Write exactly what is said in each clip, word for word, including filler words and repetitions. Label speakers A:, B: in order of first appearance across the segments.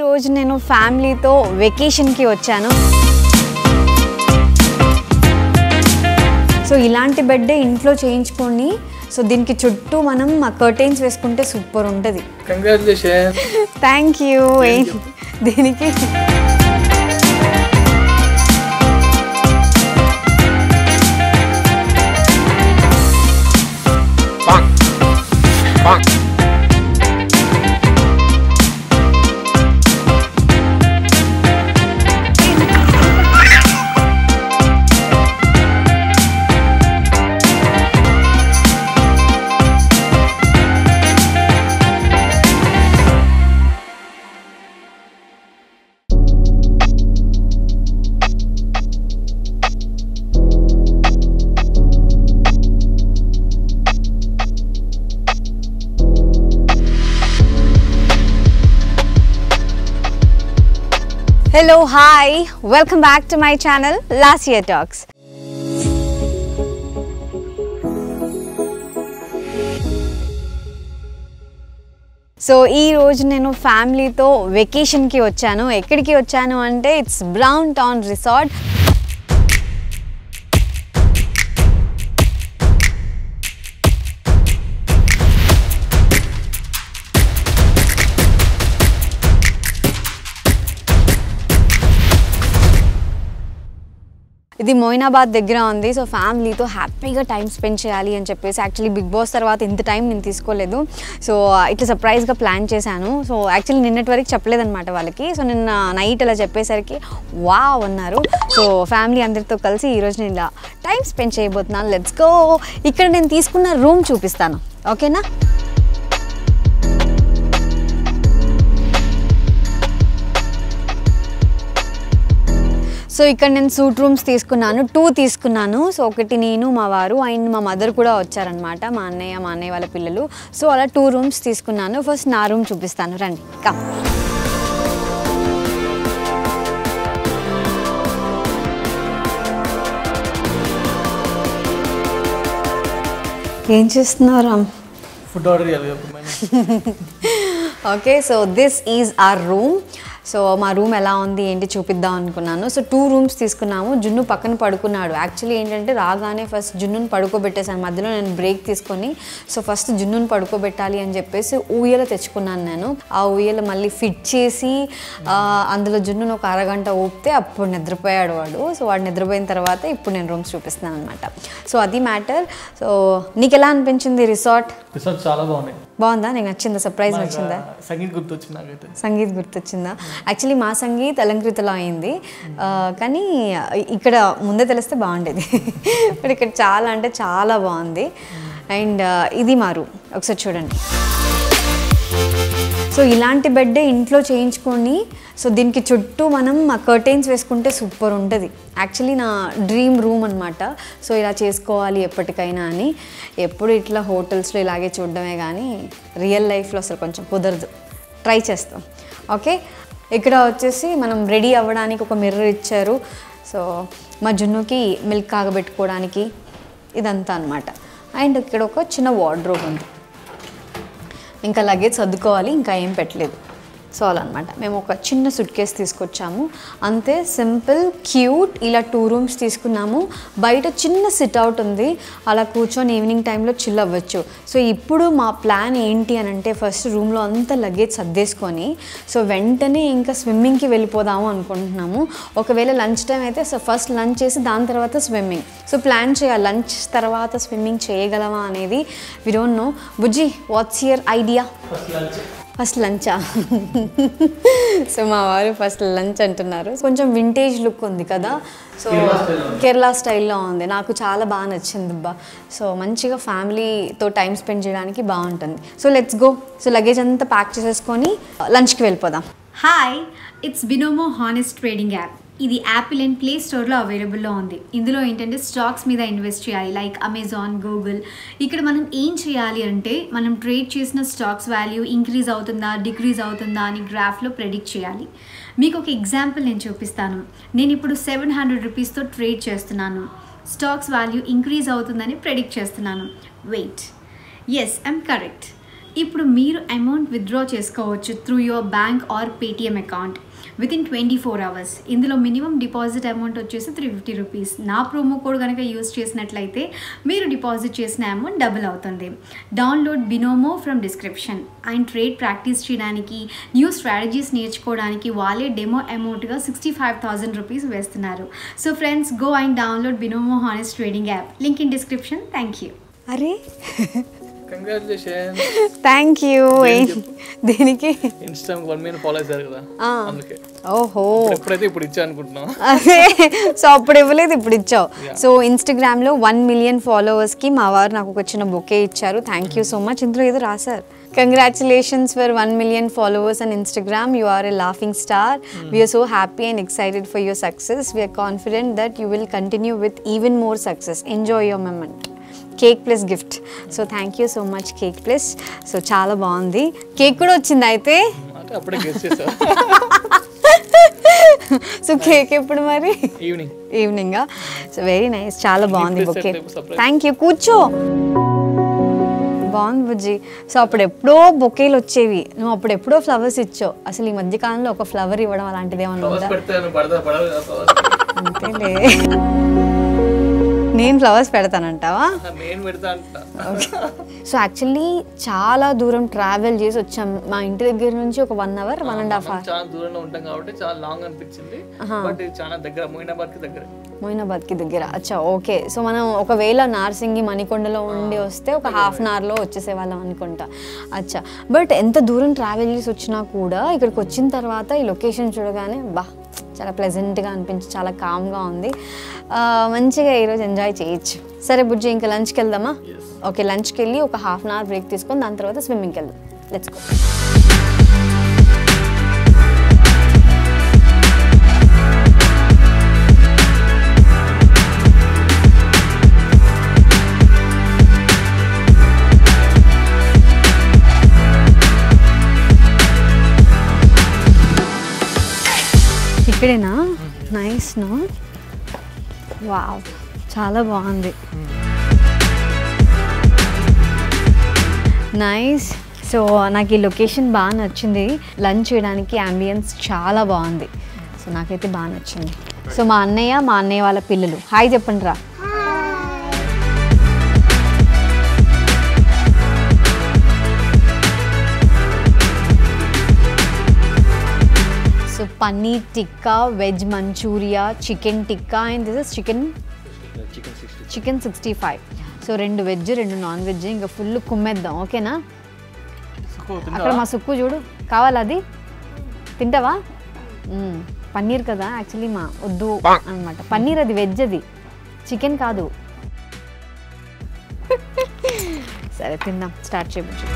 A: రోజు నేను ఫ్యామిలీతో వెకేషన్కి వచ్చాను. సో ఇలాంటి బెడ్డే ఇంట్లో చేయించుకొని సో దీనికి చుట్టూ మనం కర్టెన్స్ వేసుకుంటే సూపర్ ఉంటుంది.
B: కంగ్రాట్యులేషన్స్.
A: Thank you. దీనికి Hello, hi, welcome back to my channel Lasya Talks. So ఈ రోజు నేను ఫ్యామిలీతో వెకేషన్కి వచ్చాను. ఎక్కడికి వచ్చాను అంటే ఇట్స్ బ్రౌన్ టౌన్ రిసార్ట్. ఇది మోయినాబాద్ దగ్గర ఉంది. సో ఫ్యామిలీతో హ్యాపీగా టైం స్పెండ్ చేయాలి అని చెప్పేసి యాక్చువల్లీ బిగ్ బాస్ తర్వాత ఇంత టైం నేను తీసుకోలేదు. సో ఇట్లా సర్ప్రైజ్గా ప్లాన్ చేశాను. సో యాక్చువల్లీ నిన్నటి వరకు చెప్పలేదన్నమాట వాళ్ళకి. సో నిన్న నైట్ అలా చెప్పేసరికి వావ్ అన్నారు. సో ఫ్యామిలీ అందరితో కలిసి ఈరోజు నేను ఇలా టైం స్పెండ్ చేయబోతున్నాను. Let's go. ఇక్కడ నేను తీసుకున్న రూమ్ చూపిస్తాను, ఓకేనా? సో ఇక్కడ నేను సూట్ రూమ్స్ తీసుకున్నాను, టూ తీసుకున్నాను. సో ఒకటి నేను, మా వారు అండ్ మా మదర్ కూడా వచ్చారనమాట, మా అన్నయ్య మా అన్నయ్య వాళ్ళ పిల్లలు. సో అలా టూ రూమ్స్ తీసుకున్నాను. ఫస్ట్ నా రూమ్ చూపిస్తాను, రండి. కమ్. ఏం చేస్తున్నారు?
B: ఫుడ్ ఆర్డర్ చేయాలి.
A: Okay, so this is our room. So మా రూమ్ ఎలా ఉంది ఏంటి చూపిద్దాం అనుకున్నాను. సో టూ రూమ్స్ తీసుకున్నాము. జున్ను పక్కన పడుకున్నాడు. యాక్చువల్లీ ఏంటంటే రాగానే ఫస్ట్ జున్నుని పడుకోబెట్టేసాను. మధ్యలో నేను బ్రేక్ తీసుకొని సో ఫస్ట్ జున్నుని పడుకోబెట్టాలి అని చెప్పేసి ఊయల తెచ్చుకున్నాను నేను. ఆ ఊయల మళ్ళీ ఫిట్ చేసి అందులో జున్నును ఒక అరగంట ఊపితే అప్పుడు నిద్రపోయాడు వాడు. సో వాడు నిద్రపోయిన తర్వాత ఇప్పుడు నేను రూమ్స్ చూపిస్తున్నాను అనమాట. సో అది మ్యాటర్. సో నీకు ఎలా అనిపించింది రిసార్ట్?
B: రిసార్ట్ చాలా బాగున్నాయి.
A: బాగుందా? నీకు నచ్చిందా? సర్ప్రైజ్ నచ్చిందా?
B: సంగీత్ గుర్తొచ్చింది నాకైతే.
A: సంగీత్ గుర్తొచ్చిందా? యాక్చువల్లీ మా సంగీత్ అలంకృతలో అయింది, కానీ ఇక్కడ ముందే తెలిస్తే బాగుండేది. బట్ ఇక్కడ చాలా అంటే చాలా బాగుంది. అండ్ ఇది మా రూమ్, ఒకసారి చూడండి. సో ఇలాంటి బెడ్డే ఇంట్లో చేయించుకొని సో దీనికి చుట్టూ మనం కర్టెన్స్ వేసుకుంటే సూపర్ ఉంటుంది. యాక్చువల్లీ నా డ్రీమ్ రూమ్ అనమాట. సో ఇలా చేసుకోవాలి ఎప్పటికైనా అని. ఎప్పుడు ఇట్లా హోటల్స్లో ఇలాగే చూడడమే కానీ రియల్ లైఫ్లో అసలు కొంచెం కుదరదు. ట్రై చేస్తాం. ఓకే, ఇక్కడ వచ్చేసి మనం రెడీ అవ్వడానికి ఒక మిర్రర్ ఇచ్చారు. సో మా జున్నుకి మిల్క్ కాగబెట్టుకోవడానికి ఇదంతా అనమాట. అండ్ ఇక్కడ ఒక చిన్న వార్డ్రోబ్ ఉంది. ఇంకా లగేజ్ సర్దుకోవాలి, ఇంకా ఏం పెట్టలేదు. సో అలా అనమాట. మేము ఒక చిన్న సూట్ కేస్ తీసుకొచ్చాము అంతే, సింపుల్ క్యూట్. ఇలా టూ రూమ్స్ తీసుకున్నాము. బయట చిన్న సిట్అవుట్ ఉంది, అలా కూర్చొని ఈవినింగ్ టైంలో చిల్ అవ్వచ్చు. సో ఇప్పుడు మా ప్లాన్ ఏంటి అని అంటే ఫస్ట్ రూమ్లో అంతా లగేజ్ సర్దేసుకొని సో వెంటనే ఇంకా స్విమ్మింగ్కి వెళ్ళిపోదాము అనుకుంటున్నాము. ఒకవేళ లంచ్ టైం అయితే సో ఫస్ట్ లంచ్ చేసి దాని తర్వాత స్విమ్మింగ్. సో ప్లాన్ చేయాలి లంచ్ తర్వాత స్విమ్మింగ్ చేయగలమా అనేది. We don't know. బుజ్జి, వాట్స్ యువర్ ఐడియా? ఫస్ట్ లంచా? సో మా వారు ఫస్ట్ లంచ్ అంటున్నారు. కొంచెం వింటేజ్ లుక్ ఉంది కదా, సో కేరళ స్టైల్లో ఉంది. నాకు చాలా బాగా నచ్చింది అబ్బా. సో మంచిగా ఫ్యామిలీతో టైం స్పెండ్ చేయడానికి బాగుంటుంది. So let's go. So luggage అంతా ప్యాక్ చేసేసుకొని లంచ్కి వెళ్ళిపోదాం.
C: Hi, it's Binomo honest trading app. ఇది యాపిల్ అండ్ ప్లే స్టోర్లో అవైలబుల్లో ఉంది. ఇందులో ఏంటంటే స్టాక్స్ మీద ఇన్వెస్ట్ చేయాలి, లైక్ అమెజాన్, గూగుల్. ఇక్కడ మనం ఏం చేయాలి అంటే మనం ట్రేడ్ చేసిన స్టాక్స్ వాల్యూ ఇంక్రీజ్ అవుతుందా డిక్రీజ్ అవుతుందా అని గ్రాఫ్లో ప్రెడిక్ట్ చేయాలి. మీకు ఒక ఎగ్జాంపుల్ నేను చూపిస్తాను. నేను ఇప్పుడు సెవెన్ హండ్రెడ్ రూపీస్తో ట్రేడ్ చేస్తున్నాను. స్టాక్స్ వాల్యూ ఇంక్రీజ్ అవుతుందని ప్రెడిక్ట్ చేస్తున్నాను. Wait, yes I'm correct. ఇప్పుడు మీరు అమౌంట్ విత్డ్రా చేసుకోవచ్చు through your bank or Paytm account within twenty four hours. ఇందులో మినిమం డిపాజిట్ అమౌంట్ వచ్చేసి త్రీ ఫిఫ్టీ రూపీస్. నా ప్రోమో కోడ్ కనుక యూజ్ చేసినట్లయితే మీరు డిపాజిట్ చేసిన అమౌంట్ డబుల్ అవుతుంది. Download Binomo from description. And trade practice చేయడానికి, న్యూ స్ట్రాటజీస్ నేర్చుకోవడానికి వాళ్ళే డెమో అమౌంట్గా సిక్స్టీ ఫైవ్ థౌసండ్ రూపీస్ వేస్తున్నారు. So friends, go and download Binomo honest trading app. Link in description. Thank you.
A: అరే
B: congratulation.
A: Thank you. దేనికి?
B: Insta one million follow అయ్యారు కదా, అందుకే.
A: ఓహో,
B: ఎప్పుడైతే ఇప్పుడు ఇచ్చా అనుకుంటున్నాం.
A: అదే, సో అప్పుడు ఇవ్వలేదు, ఇప్పుడు ఇచ్చావు. సో ఇన్స్టాగ్రామ్లో వన్ మిలియన్ ఫాలోవర్స్కి మా వారు నాకు ఒక చిన్న బొకే ఇచ్చారు. Thank you so much. ఇందులో ఏదో రాశారు, congratulations for one million followers on Instagram. You are a laughing star. Mm. We are so happy and excited for your success. We are confident that you will continue with even more success. Enjoy your moment. Cake plus gift. So thank you so much cake plus. So చాలా బాగుంది. Cake కూడా వచ్చింది అయితే.
B: అప్పుడే guess చేసా.
A: So cake ఎప్పుడు మరి?
B: Evening.
A: ఈవినింగా. సో వెరీ నైస్, చాలా బాగుంది బొకే. Thank you. కూర్చో. బాగుంది బుజ్జి. సో అప్పుడు ఎప్పుడో బొకేలు వచ్చేవి, నువ్వు అప్పుడు ఎప్పుడో ఫ్లవర్స్ ఇచ్చావు. అసలు ఈ మధ్య కాలంలో ఒక ఫ్లవర్ ఇవ్వడం అలాంటిది ఏమన్నా ఉందా? అంతేలే. నేను ఫ్లవర్స్ పెడతానంటావా? సో యాక్చువల్లీ చాలా దూరం ట్రావెల్ చేసి వచ్చాం. మా ఇంటి దగ్గర నుంచి ఒక one hour one and half hour.
B: చాలా దూరంలో ఉంటాం కాబట్టి చాలా లాంగ్ అనిపించింది. బట్ చాలా దగ్గర, మోయినాబాద్కి దగ్గర.
A: మోయినాబాద్కి దగ్గర. అచ్చా, ఓకే. సో మనం ఒకవేళ నార్సింగి మణికొండలో ఉండి వస్తే ఒక హాఫ్ అన్ అవర్లో వచ్చేసే వాళ్ళం అనుకుంటా. అచ్చా, బట్ ఎంత దూరం ట్రావెల్ చేసి వచ్చినా కూడా ఇక్కడికి వచ్చిన తర్వాత ఈ లొకేషన్ చూడగానే బా చాలా ప్లెజెంట్గా అనిపించి చాలా కామ్గా ఉంది. మంచిగా ఈరోజు ఎంజాయ్ చేయొచ్చు. సరే బుజ్జి, ఇంకా లంచ్కి వెళ్దామా? ఓకే, లంచ్కి వెళ్ళి ఒక హాఫ్ అన్ అవర్ బ్రేక్ తీసుకొని దాని తర్వాత స్విమ్మింగ్కి వెళ్దాం. Let's go. ఇక్కడేనా? నైస్. నో, వావ్, చాలా బాగుంది. నైస్. సో నాకు ఈ లొకేషన్ బాగా నచ్చింది. లంచ్ చేయడానికి అంబియన్స్ చాలా బాగుంది. సో నాకైతే బాగా నచ్చింది. సో మా అన్నయ్య, మా అన్నయ్య వాళ్ళ పిల్లలు హాయ్ చెప్పండి రా. So paneer tikka, veg manchurian, chicken tikka and this is chicken chicken sixty five. So రెండు వెజ్, రెండు నాన్ వెజ్. ఇంకా ఫుల్ కుమ్మేద్దాం, ఓకేనా? అక్కడ మా సుక్కు చూడు, కావాలా? అది తింటావా? పన్నీర్ కదా యాక్చువల్లీ, మా వద్దు అనమాట. పన్నీర్ అది వెజ్, అది చికెన్ కాదు. సరే తిందాం, స్టార్ట్ చేయవచ్చు.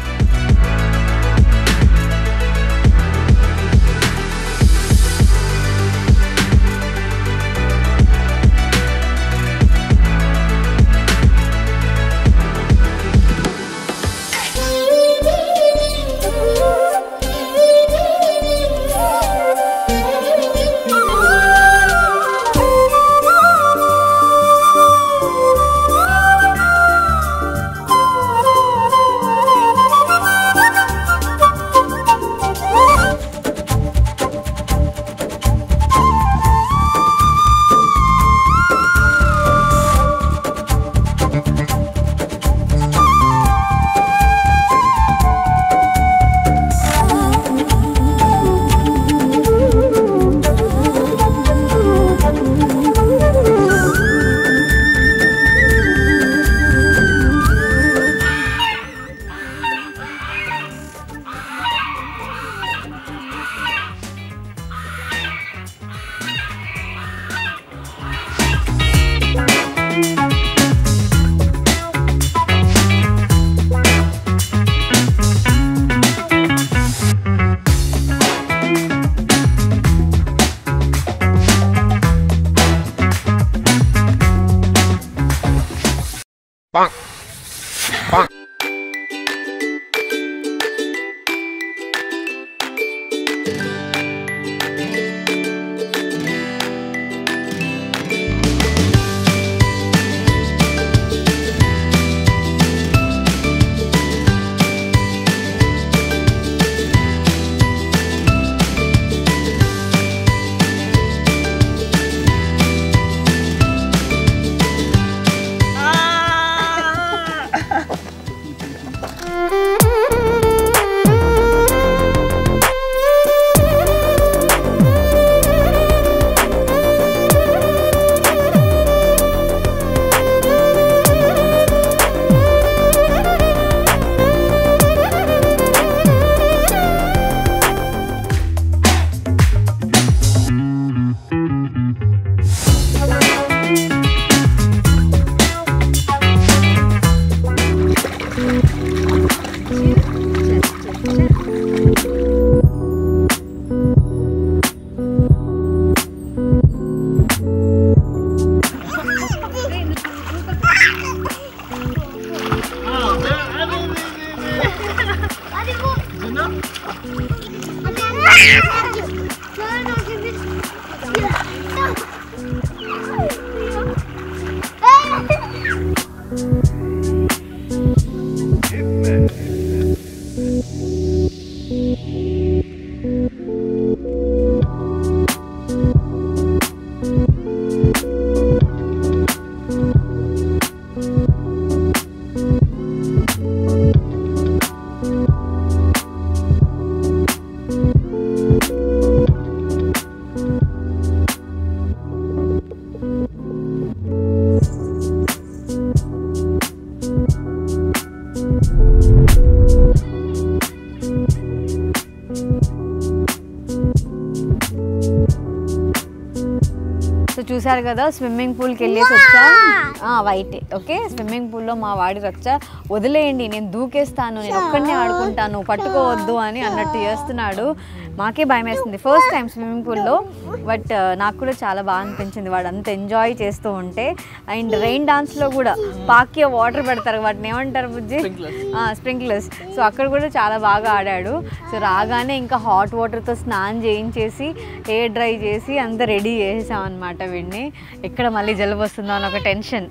A: చూసారు కదా స్విమ్మింగ్ పూల్కి వెళ్ళేసి వచ్చా. వైటే ఓకే. స్విమ్మింగ్ పూల్లో మా వాడి రచ్చ, వదిలేయండి నేను దూకేస్తాను, నేను ఒక్కడనే ఆడుకుంటాను, పట్టుకోవద్దు అని అన్నట్టు చేస్తున్నాడు. మాకే భయం వేస్తుంది ఫస్ట్ టైం స్విమ్మింగ్ పూల్లో, బట్ నాకు కూడా చాలా బాగా అనిపించింది వాడు అంత ఎంజాయ్ చేస్తూ ఉంటే. అండ్ రెయిన్ డాన్స్లో కూడా పాకి వాటర్ పెడతారు, వాటిని ఏమంటారు బుజ్జి? స్ప్రింక్లర్స్. సో అక్కడ కూడా చాలా బాగా ఆడాడు. సో రాగానే ఇంకా హాట్ వాటర్తో స్నానం చేయించేసి హెయిర్ డ్రై చేసి అంతా రెడీ చేసేసాం అనమాట వీడిని. ఎక్కడ మళ్ళీ జలుబు వస్తుందో అని ఒక టెన్షన్.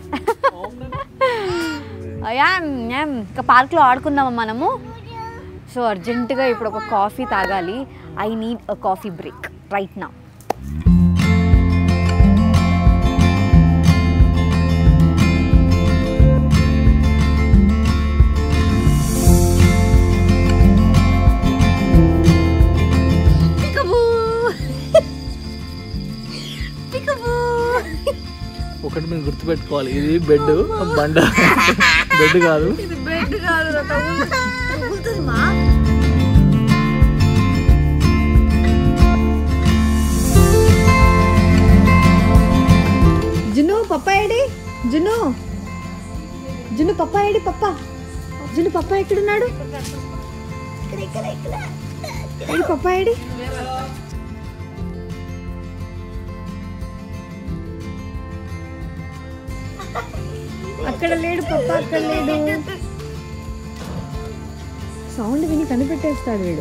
A: యామ్ యామ్ ఇంకా పార్క్లో ఆడుకుందామా మనము? సో అర్జెంటుగా ఇప్పుడు ఒక కాఫీ తాగాలి. I need a coffee break right now.
B: ఒకటి మీరు గుర్తుపెట్టుకోవాలి, ఇది బెడ్ బండ, బెడ్ కాదు.
A: బెడ్ కాదు. జున్ను పప్ప ఏడి? జున్ను జున్ను పప్ప ఏడి? పప్ప జున్ను పప్ప ఎక్కడున్నాడు? ఏడి పప్ప ఏడి? అక్కడ లేడు పప్ప, అక్కడ లేడు. సౌండ్ విని కనిపెట్టేస్తాడు వీడు.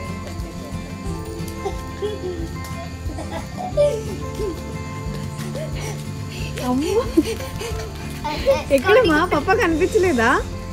A: ఎక్కడ మా పప్ప కనిపించలేదా?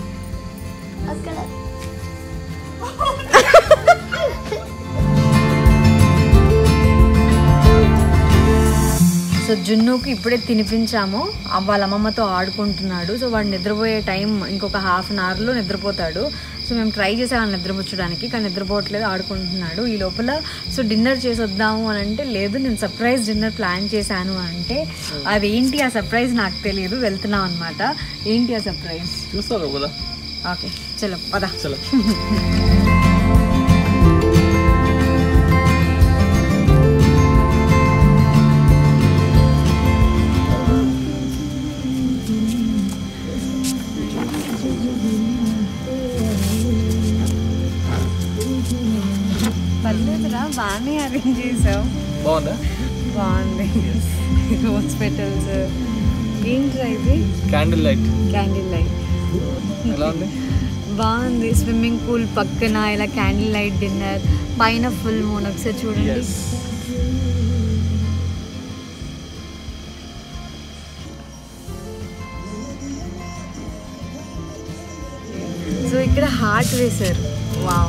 A: సో జున్నుకి ఇప్పుడే తినిపించాము, వాళ్ళ అమ్మమ్మతో ఆడుకుంటున్నాడు. సో వాడు నిద్రపోయే టైం ఇంకొక హాఫ్ అన్ అవర్లో నిద్రపోతాడు. సో మేము ట్రై చేసాము నిద్రపుచ్చడానికి, కానీ నిద్రపోవట్లేదు, ఆడుకుంటున్నాడు. ఈ లోపల సో డిన్నర్ చేసి వద్దాము అని అంటే లేదు నేను సర్ప్రైజ్ డిన్నర్ ప్లాన్ చేశాను అంటే అదేంటి ఆ సర్ప్రైజ్ నాకు తెలియదు, వెళ్తున్నాం అనమాట. ఏంటి ఆ సర్ప్రైజ్
B: చూస్తారు కదా?
A: ఓకే చలో పద.
B: చలో.
A: పర్లేదురా, బాగానే అరేంజ్ చేసావు.
B: బాగుందా?
A: బాగుంది. Rose petals. ఏంట్రా ఇది?
B: Candle light.
A: క్యాండిల్ లైట్
B: ఎలా ఉంది?
A: బాగుంది. స్విమ్మింగ్ పూల్ పక్కన ఇలా క్యాండిల్ లైట్ డిన్నర్, పైన ఫుల్ మూన్. ఒకసారి చూడండి. సో ఇక్కడ హార్ట్ వేశారు. వావ్.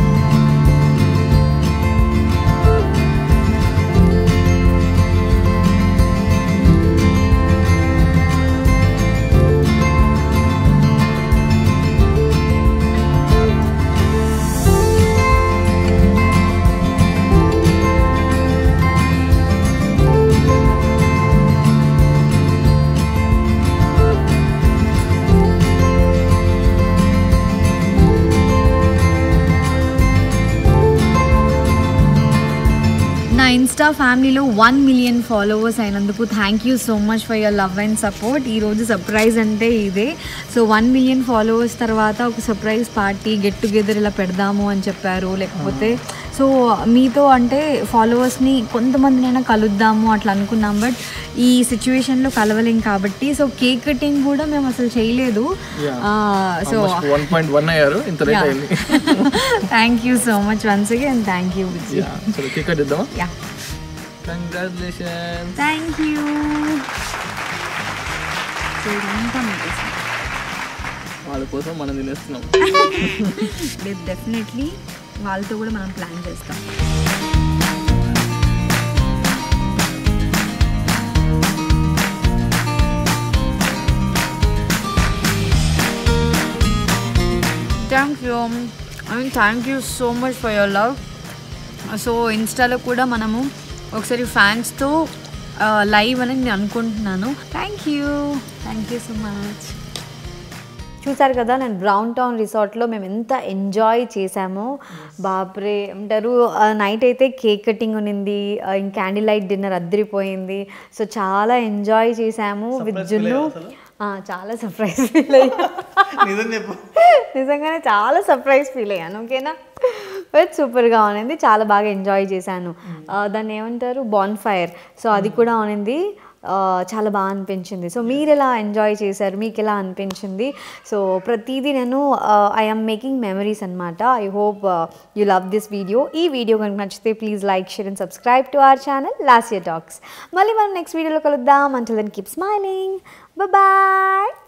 A: ఇన్స్టా ఫ్యామిలీలో వన్ మిలియన్ ఫాలోవర్స్ అయినందుకు thank you so much for your love and support. ఈరోజు సర్ప్రైజ్ అంటే ఇదే. సో వన్ మిలియన్ ఫాలోవర్స్ తర్వాత ఒక సర్ప్రైజ్ పార్టీ గెట్ టుగెదర్ ఇలా పెడదాము అని చెప్పారు. లేకపోతే సో మీతో అంటే ఫాలోవర్స్ని కొంతమందినైనా కలుద్దాము అట్లా అనుకున్నాం, బట్ ఈ సిచ్యువేషన్లో కలవలేం కాబట్టి సో కేక్ కటింగ్ కూడా మేము అసలు చేయలేదు. So thank you so much once again. Thank you.
B: Congratulations.
A: Thank you. So ఇదంతా మీకు
B: వాళ్ళ కోసం మనం తినేస్తున్నాం.
A: డెఫినెట్లీ వాళ్ళతో కూడా మనం ప్లాన్ చేస్తాం. Thank you. I mean thank you so much for your love. So ఇన్స్టాలో కూడా మనము ఒకసారి ఫ్యాన్స్తో లైవ్ అని నేను అనుకుంటున్నాను. Thank you. Thank you so much. చూసారు కదా నేను బ్రౌన్ టౌన్ రిసార్ట్లో మేము ఎంత ఎంజాయ్ చేసామో బాప్రే అంటారు. నైట్ అయితే కేక్ కటింగ్ ఉన్నింది, ఇంక క్యాండిల్ లైట్ డిన్నర్ అద్దరిపోయింది. సో చాలా ఎంజాయ్ చేసాము విత్ జున్ను. చాలా సర్ప్రైజ్ ఫీల్ అయ్యాను, నిజంగానే చాలా సర్ప్రైజ్ ఫీల్ అయ్యాను. ఓకేనా, బట్ సూపర్గా ఉన్నింది, చాలా బాగా ఎంజాయ్ చేశాను. దాన్ని ఏమంటారు బాన్ ఫైర్, సో అది కూడా ఉన్నింది, చాలా బాగా అనిపించింది. సో మీరు ఎలా ఎంజాయ్ చేశారు, మీకు ఎలా అనిపించింది? సో ప్రతిదీ నేను ఐఎమ్ మేకింగ్ మెమరీస్ అనమాట. I hope you love this video. ఈ వీడియో కనుక నచ్చితే please like, share and subscribe to our channel last year talks. మళ్ళీ మనం నెక్స్ట్ వీడియోలో కలుద్దాం. Until then keep smiling, bye.